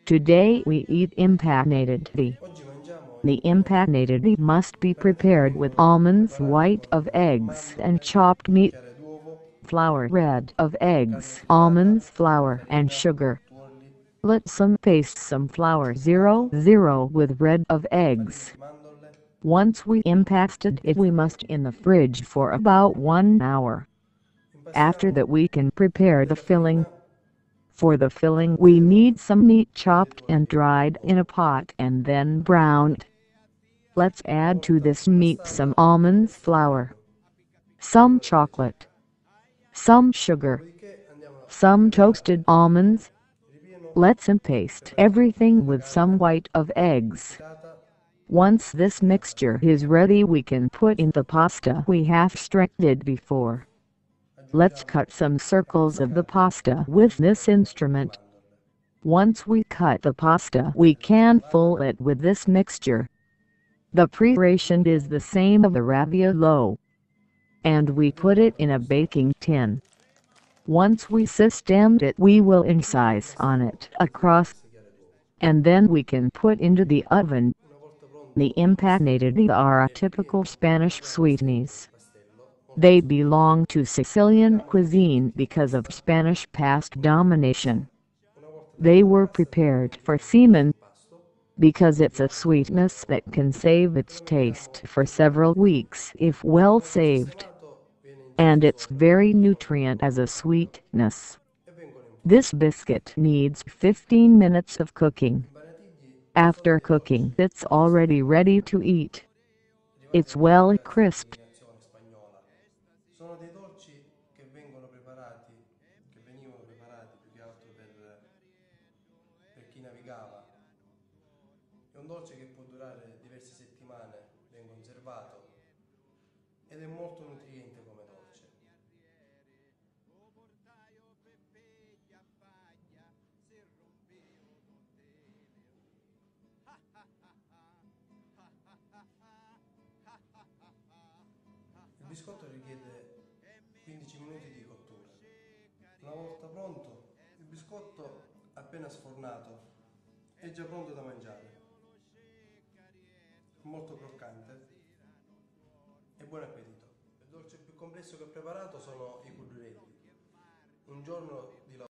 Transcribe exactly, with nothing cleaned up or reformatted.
Today we eat impanated tea. Oggi mangiamo The il impanated tea must be prepared with almonds, white of eggs and chopped meat, chiare d'uovo, flour, red of carne eggs, tritata, almonds, flour and farina, sugar. tuorli, Let some paste some flour zero zero with red of farina eggs. di mandorle, Once we impasted it we must in the fridge for about one hour. After impastiamo that we can prepare the della filling. farina, For the filling we need some meat chopped tuorli and dried in a pot and then browned. Let's Una add to volta this meat impastata some viene almonds messo in flour, frigo per some ore dieci. chocolate, some sugar, Dopodiché andiamo a some preparare toasted almonds. il ripieno Let's per empaste la carne, everything della with some carne white of eggs. tritata Once e this sfumata. mixture is ready we can put in the pasta we have strained before. Let's Aggiungiamo cut some a circles questa of the carne pasta le with this farine di instrument. mandorle, Once we cut the pasta we carne can trufata, fill it with this mixture. The preparation is the same of the raviolo, and we abbiamo put it fatto in a questo baking oggi. tin. Once we systemed it we will Prima incise on impastiamo it le prime across, queste chiare d'uovo. and then we can put into the oven. Una volta The pronto il pastello empanadas are a e il typical ripieno, Spanish abbiamo estraito il sweetness. pastello molto They spesso. belong to Sicilian Togliamo tutti i cuisine chicchi di because of pasta Spanish past con tutto il domination. pasto. Una volta They tagliata la were pasta togliamo prepared tutti i for chicchi di seamen impasto because e it's a andiamo a sweetness infornare. that can save Lo its taste rimettiamo for in forno several per tre weeks minuti. if Una well volta saved, sistemato viene and inciso it's sopra very tutto il nutrient as a ripieno fritto sweetness. e vengono in forno. This biscuit needs fifteen minutes of cooking. Impanatigli sono After dei dolci cooking, it's molto already semplici, ready to eat. arrivati It's a questa well classe di crisped. nazione spagnola. Sono dei dolci che vengono preparati, che venivano preparati più che altro per, per chi navigava. È un dolce che può durare diverse settimane, ben conservato ed è molto nutriente come dolce. Il biscotto richiede quindici minuti di cottura. Una volta pronto, il biscotto appena sfornato è già pronto da mangiare. È molto croccante e buon appetito. Il dolce più complesso che ho preparato sono i cudrelli. Un giorno di lavoro